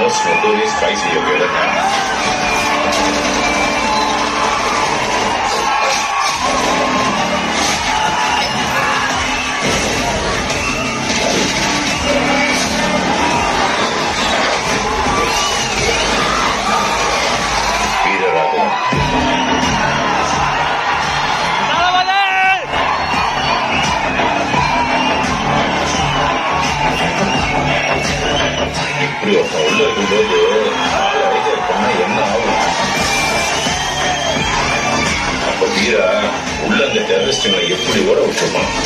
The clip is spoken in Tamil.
most notorious spicy you've ever had. இப்படி ஒருத்தன் உள்ள இருக்கும்போது நாலு ஐடியா பண்ண என்ன ஆகும்? அப்ப வீரா உள்ள அந்த டெரரிஸ்டுங்களை எப்படி ஓட விட்டுருப்பான்?